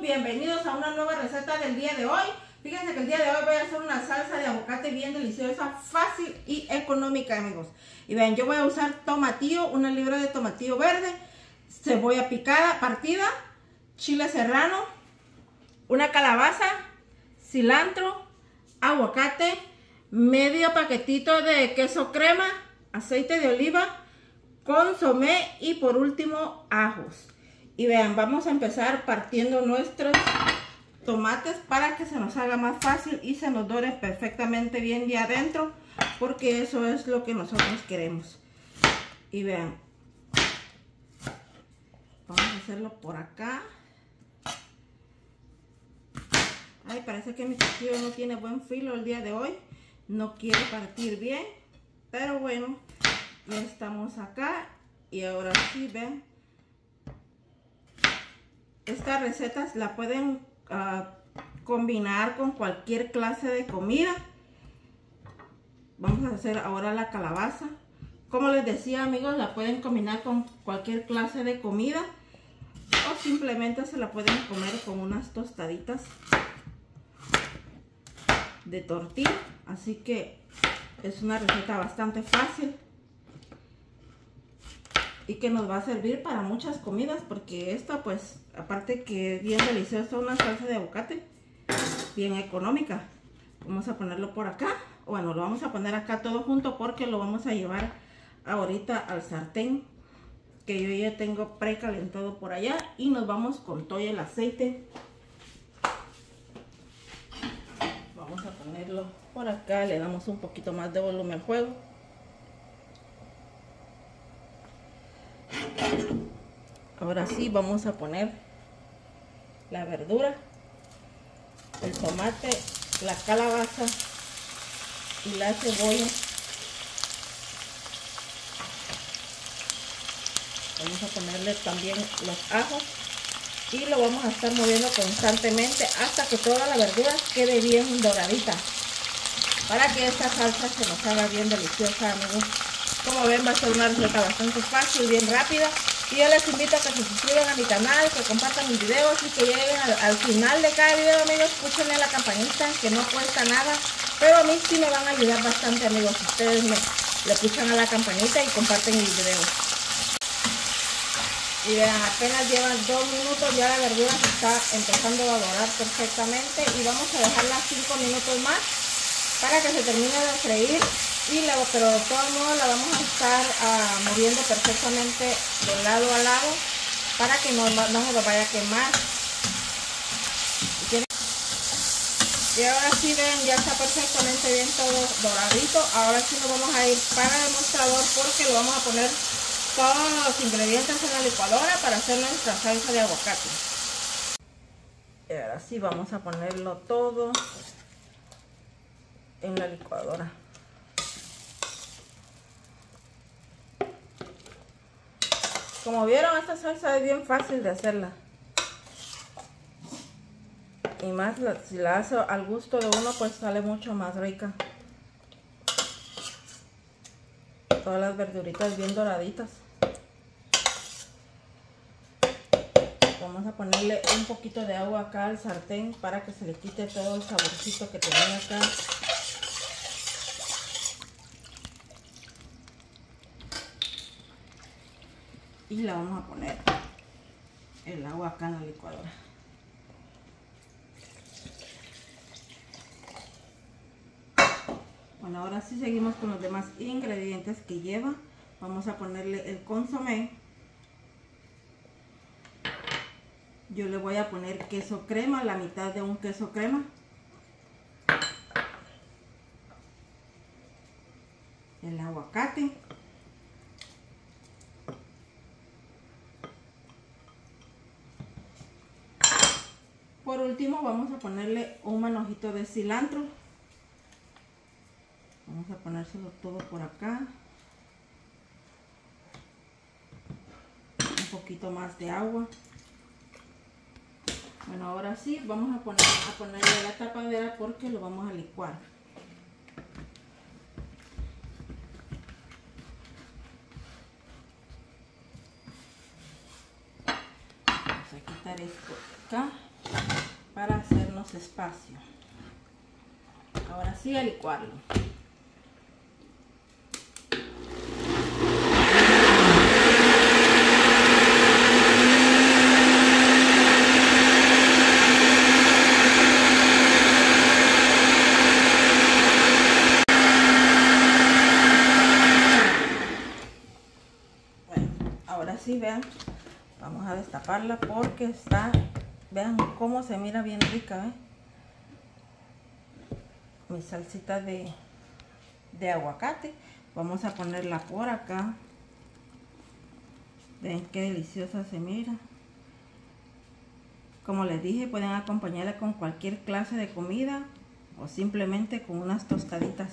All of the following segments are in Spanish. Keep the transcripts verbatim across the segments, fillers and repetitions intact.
bienvenidos a una nueva receta del día de hoy. Fíjense que el día de hoy voy a hacer una salsa de aguacate bien deliciosa, fácil y económica, amigos. Y vean, yo voy a usar tomatillo, una libra de tomatillo verde, cebolla picada, partida, chile serrano, una calabaza, cilantro, aguacate, medio paquetito de queso crema, aceite de oliva, consomé y por último ajos. Y vean, vamos a empezar partiendo nuestros tomates para que se nos haga más fácil y se nos dore perfectamente bien de adentro, porque eso es lo que nosotros queremos. Y vean, vamos a hacerlo por acá. Ay, parece que mi cuchillo no tiene buen filo el día de hoy, no quiere partir bien, pero bueno, ya estamos acá. Y ahora sí, vean, estas recetas la pueden uh, combinar con cualquier clase de comida. Vamos a hacer ahora la calabaza. Como les decía, amigos, la pueden combinar con cualquier clase de comida o simplemente se la pueden comer con unas tostaditas de tortilla. Así que es una receta bastante fácil y que nos va a servir para muchas comidas, porque esta, pues, aparte que es bien deliciosa, una salsa de aguacate bien económica. Vamos a ponerlo por acá. Bueno, lo vamos a poner acá todo junto porque lo vamos a llevar ahorita al sartén que yo ya tengo precalentado por allá, y nos vamos con todo el aceite. Vamos a ponerlo por acá, le damos un poquito más de volumen al fuego. Ahora sí vamos a poner la verdura, el tomate, la calabaza y la cebolla. Vamos a ponerle también los ajos y lo vamos a estar moviendo constantemente hasta que toda la verdura quede bien doradita, para que esta salsa se nos haga bien deliciosa, amigos. Como ven, va a ser una receta bastante fácil, bien rápida. Y yo les invito a que se suscriban a mi canal, que compartan mis videos y que lleguen al, al final de cada video, amigos. Escúchenle la campanita, que no cuesta nada, pero a mí sí me van a ayudar bastante, amigos. Si ustedes me, le escuchan a la campanita y comparten mis videos. Y vean, apenas llevan dos minutos, ya la verdura se está empezando a dorar perfectamente. Y vamos a dejarla cinco minutos más para que se termine de freír. Y luego, pero de todos modos la vamos a estar uh, moviendo perfectamente de lado a lado para que no, no se lo vaya a quemar. Y ahora sí, ven, ya está perfectamente bien todo doradito. Ahora sí nos vamos a ir para el mostrador porque lo vamos a poner todos los ingredientes en la licuadora para hacer nuestra salsa de aguacate. Y ahora sí vamos a ponerlo todo en la licuadora. Como vieron, esta salsa es bien fácil de hacerla. Y más la, si la hace al gusto de uno, pues sale mucho más rica. Todas las verduritas bien doraditas. Vamos a ponerle un poquito de agua acá al sartén para que se le quite todo el saborcito que tenía acá. Y la vamos a poner el agua acá en la licuadora. Bueno, ahora sí seguimos con los demás ingredientes que lleva. Vamos a ponerle el consomé. Yo le voy a poner queso crema, la mitad de un queso crema. El aguacate. Por último vamos a ponerle un manojito de cilantro. Vamos a ponérselo todo por acá. Un poquito más de agua. Bueno, ahora sí vamos a, poner, a ponerle la tapadera porque lo vamos a licuar. Vamos a quitar esto acá. para hacernos espacio. Ahora sí, a licuarlo. Ahora sí, vean, vamos a destaparla porque está, vean cómo se mira bien rica, ¿eh? Mi salsita de, de aguacate. Vamos a ponerla por acá. Ven qué deliciosa se mira. Como les dije, pueden acompañarla con cualquier clase de comida o simplemente con unas tostaditas.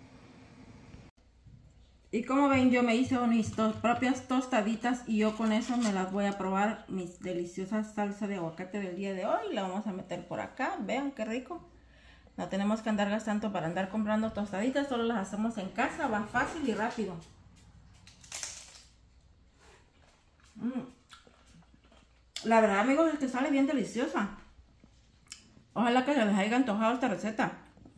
Y como ven, yo me hice mis to propias tostaditas y yo con eso me las voy a probar, mis deliciosas salsa de aguacate del día de hoy. La vamos a meter por acá, vean qué rico. No tenemos que andar gastando para andar comprando tostaditas, solo las hacemos en casa, va fácil y rápido. Mm. La verdad, amigos, es que sale bien deliciosa. Ojalá que se les haya antojado esta receta.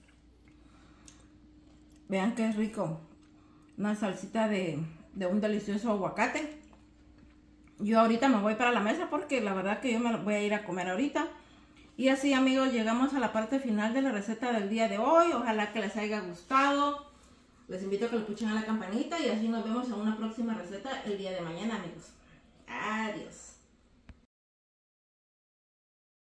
Vean qué rico. Una salsita de, de un delicioso aguacate. Yo ahorita me voy para la mesa porque la verdad que yo me voy a ir a comer ahorita. Y así, amigos, llegamos a la parte final de la receta del día de hoy. Ojalá que les haya gustado. Les invito a que le puchen a la campanita y así nos vemos en una próxima receta el día de mañana, amigos. Adiós.